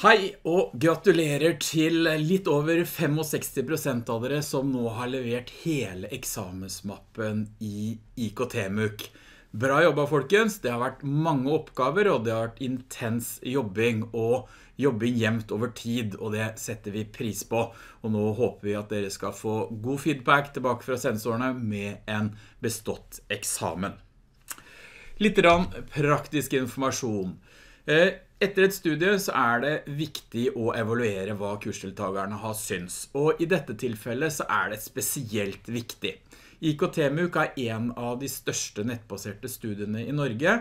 Hei og gratulerer til litt over 65% av dere som nå har levert hele eksamensmappen i IKT-MOOC. Bra jobba folkens, det har vært mange oppgaver og det har vært intens jobbing og jobbing jevnt over tid, og det setter vi pris på. Og nå håper vi at dere skal få god feedback tilbake fra sensorene med en bestått eksamen. Litt praktisk informasjon. Etter et studie så er det viktig å evaluere hva kursdeltagerne har syns, og i dette tilfellet så er det spesielt viktig. IKT-MOOC er en av de største nettbaserte studiene i Norge,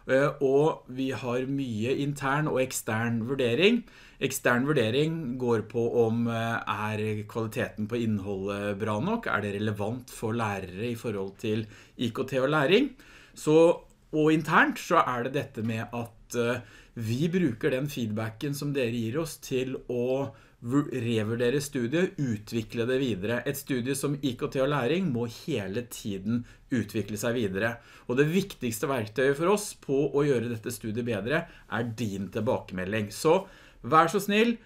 og vi har mye intern og ekstern vurdering. Ekstern vurdering går på om kvaliteten på innholdet bra nok, er det relevant for lærere i forhold til IKT og læring. Og internt så er det dette med at vi bruker den feedbacken som dere gir oss til å revurdere studiet, utvikle det videre. Et studie som IKT og læring må hele tiden utvikle seg videre. Og det viktigste verktøyet for oss på å gjøre dette studiet bedre er din tilbakemelding. Så vær så snill,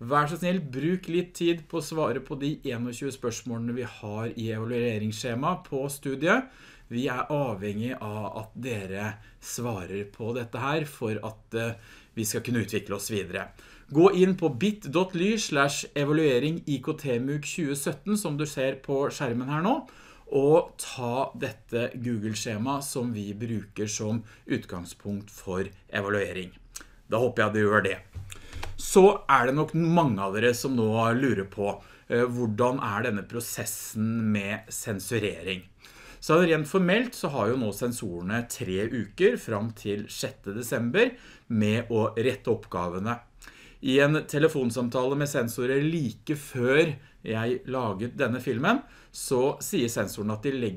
bruk litt tid på å svare på de 21 spørsmålene vi har i evalueringsskjema på studiet. Vi er avhengig av at dere svarer på dette her for at vi skal kunne utvikle oss videre. Gå inn på bit.ly/evaluering IKT-MOOC 2017 som du ser på skjermen her nå, og ta dette Google-skjema som vi bruker som utgangspunkt for evaluering. Da håper jeg du gjør det. Så er det nok mange av dere som nå lurer på hvordan er denne prosessen med sensurering. Så rent formelt så har jo nå sensorene 3 uker fram til 6. desember med å rette oppgavene. I en telefonsamtale med sensorer like før jeg laget denne filmen, så sier sensoren at de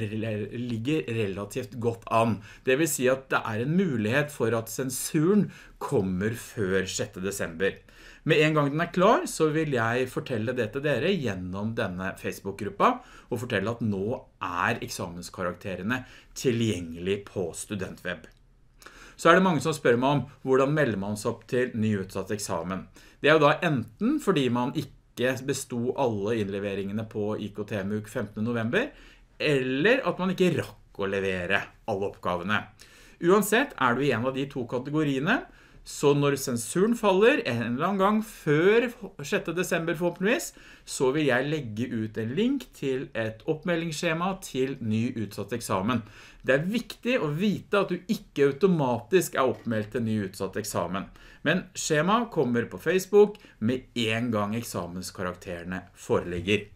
ligger relativt godt an. Det vil si at det er en mulighet for at sensuren kommer før 6. desember. Med en gang den er klar, så vil jeg fortelle det til dere gjennom denne Facebook-gruppa, og fortelle at nå er eksamenskarakterene tilgjengelig på Studentweb. Så er det mange som spør meg om hvordan melder man seg opp til nyutsatt eksamen. Det er jo da enten fordi man ikke besto alle innleveringene på IKT-MOOC 15. november, eller at man ikke rakk å levere alle oppgavene. Uansett er du i en av de 2 kategoriene, så når sensuren faller en eller annen gang før 6. desember forhåpentligvis, så vil jeg legge ut en link til et oppmeldingsskjema til ny utsatt eksamen. Det er viktig å vite at du ikke automatisk er oppmeldt til ny utsatt eksamen. Men skjema kommer på Facebook med en gang eksamenskarakterene foreligger.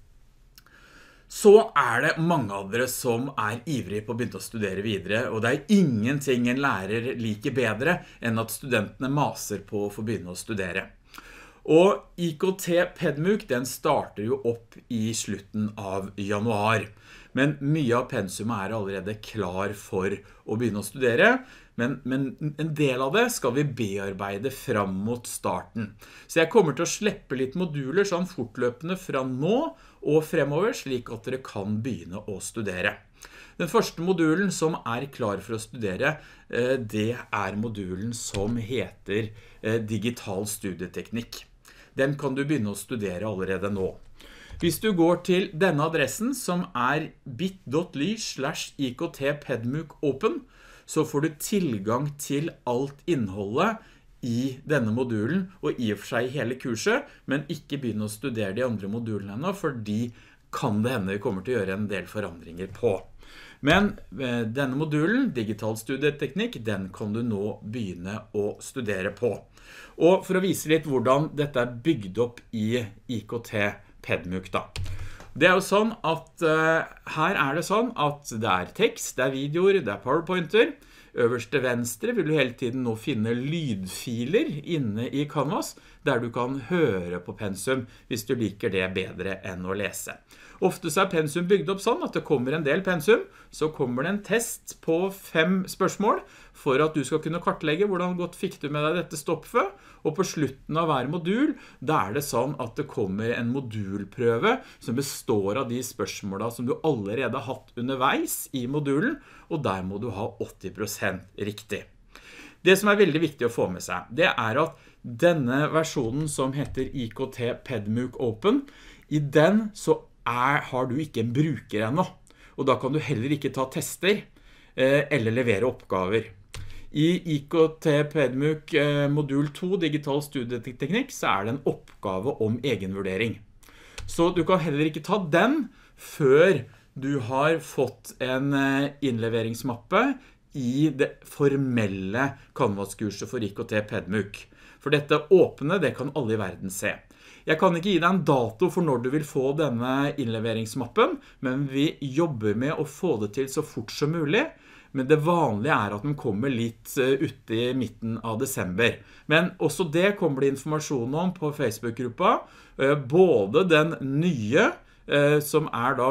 Så er det mange av dere som er ivrige på å begynne å studere videre, og det er ingenting en lærer liker bedre enn at studentene maser på å få begynne å studere. Og IKT-PED-MOOC den starter jo opp i slutten av januar, men mye av pensumet er allerede klar for å begynne å studere, men en del av det skal vi bearbeide fram mot starten. Så jeg kommer til å slippe litt moduler sånn fortløpende fra nå og fremover, slik at dere kan begynne å studere. Den første modulen som er klar for å studere, det er modulen som heter Digital studieteknikk. Den kan du begynne å studere allerede nå. Hvis du går til denne adressen som er bit.ly/IKT-PED-MOOC-open, så får du tilgang til alt innholdet i denne modulen, og i og for seg hele kurset, men ikke begynne å studere de andre modulene ennå, fordi kan det hende vi kommer til å gjøre en del forandringer på. Men denne modulen, Digital studieteknikk, den kan du nå begynne å studere på. Og for å vise litt hvordan dette er bygd opp i IKT-PED-MOOC da. Det er jo sånn at her er det sånn at det er tekst, det er videoer, det er PowerPointer. Øverst til venstre vil du hele tiden nå finne lydfiler inne i Canvas, der du kan høre på pensum hvis du liker det bedre enn å lese. Ofte så er pensum bygd opp sånn at det kommer en del pensum, så kommer det en test på 5 spørsmål for at du skal kunne kartlegge hvordan godt fikk du med deg dette stoffet, og på slutten av hver modul, da er det sånn at det kommer en modulprøve som består av de spørsmålene som du allerede har hatt underveis i modulen, og der må du ha 80% riktig. Det som er veldig viktig å få med seg, det er at denne versjonen som heter IKT PedMOOC Open, i den så har du ikke en bruker ennå, og da kan du heller ikke ta tester eller levere oppgaver. I IKT PedMOOC modul 2, digital studieteknikk, så det en oppgave om egenvurdering. Så du kan heller ikke ta den før du har fått en innleveringsmappe i det formelle Canvas-kurset for IKT PedMOOC. For dette åpne, det kan alle i verden se. Jeg kan ikke gi deg en dato for når du vil få denne innleveringsmappen, men vi jobber med å få det til så fort som mulig. Men det vanlige at den kommer litt ute i midten av desember. Men også det kommer det informasjon om på Facebook-gruppa. Både den nye, som da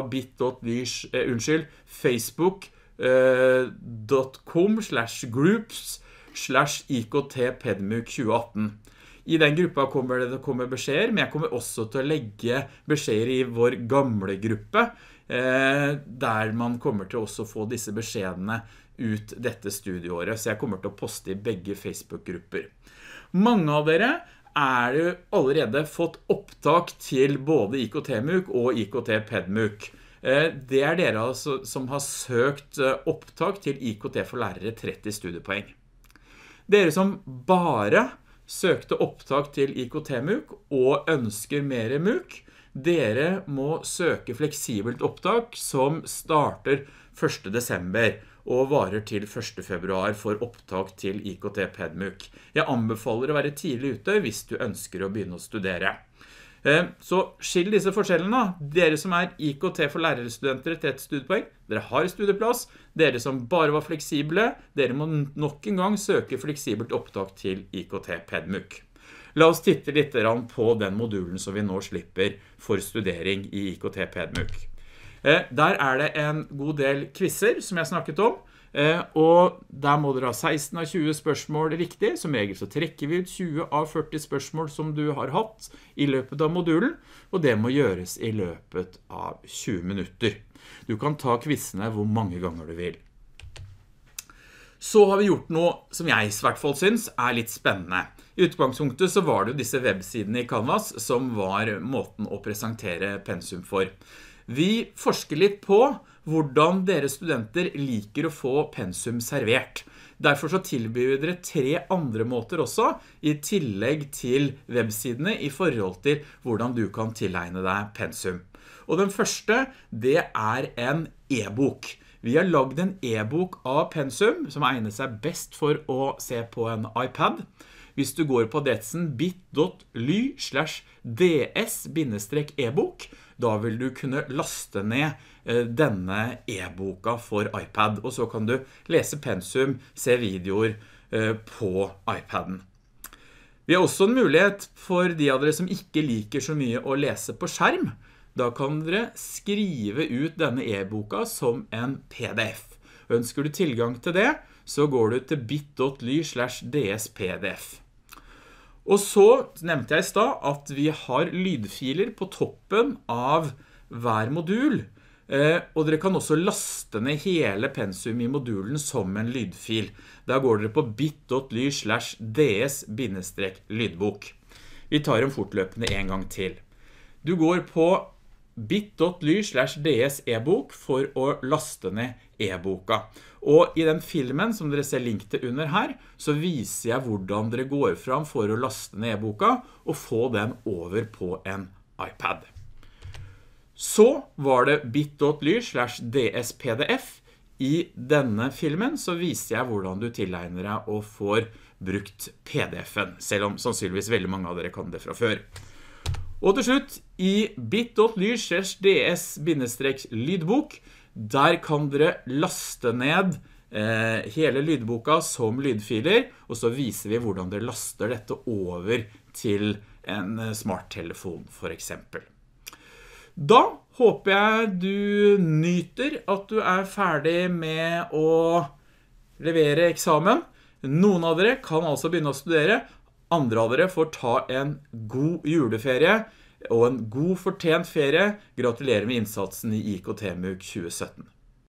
facebook.com/groups/IKT-PedMOOC 2018. I den gruppa kommer det beskjeder, men jeg kommer også til å legge beskjeder i vår gamle gruppe, der man kommer til også få disse beskjedene ut dette studieåret, så jeg kommer til å poste i begge Facebook-grupper. Mange av dere jo allerede fått opptak til både IKT-MOOC og IKT PedMOOC. Det dere altså som har søkt opptak til IKT for lærere 30 studiepoeng. Dere som bare søkte opptak til IKT-MOOC og ønsker mer MOOC, dere må søke fleksibelt opptak som starter 1. desember og varer til 1. februar for opptak til IKT PedMOOC. Jeg anbefaler å være tidlig ute hvis du ønsker å begynne å studere. Så skill disse forskjellene. Dere som IKT for lærerstudenter 30 studiepoeng, dere har studieplass. Dere som bare var fleksible, dere må nok en gang søke fleksibelt opptak til IKT PedMOOC. La oss titte litt på den modulen som vi nå slipper for studering i IKT PedMOOC. Der det en god del quizzer som jeg snakket om, og der må dere ha 16 av 20 spørsmål riktig. Som regel så trekker vi ut 20 av 40 spørsmål som du har hatt i løpet av modulen, og det må gjøres i løpet av 20 minutter. Du kan ta quizene hvor mange ganger du vil. Så har vi gjort noe som jeg i hvert fall synes litt spennende. I utgangspunktet så var det jo disse websidene i Canvas som var måten å presentere pensum for. Vi forsker litt på hvordan dere studenter liker å få pensum servert. Derfor så tilbyr vi dere 3 andre måter også, i tillegg til websidene, i forhold til hvordan du kan tilegne deg pensum. Og den første, det en e-bok. Vi har laget en e-bok av pensum, som egner seg best for å se på en iPad. Hvis du går på adressen bit.ly/ds-e-bok, da vil du kunne laste ned denne e-boka for iPad, og så kan du lese pensum, se videoer på iPaden. Vi har også en mulighet for de av dere som ikke liker så mye å lese på skjerm. Da kan dere skrive ut denne e-boka som en PDF. Ønsker du tilgang til det, så går du til bit.ly/ds-pdf. Og så nevnte jeg i sted at vi har lydfiler på toppen av hver modul, og dere kan også laste ned hele pensum i modulen som en lydfil. Da går dere på bit.ly/ds-lydbok. Vi tar en fortløpende en gang til. Du går på bit.ly/ds-e-bok for å laste ned e-boka. Og i den filmen som dere ser link til under her, så viser jeg hvordan dere går fram for å laste ned e-boka og få den over på en iPad. Så var det bit.ly/ds-pdf. I denne filmen så viser jeg hvordan du tilegner deg og får brukt PDF-en, selv om sannsynligvis veldig mange av dere kan det fra før. Og til slutt, i bit.ly/ds-lydbok, der kan dere laste ned hele lydboka som lydfiler, og så viser vi hvordan dere laster dette over til en smarttelefon for eksempel. Da håper jeg du nyter at du ferdig med å levere eksamen. Noen av dere kan altså begynne å studere, andre av dere får ta en god juleferie og en god fortjent ferie. Gratulerer med innsatsen i IKT-MOOC 2017.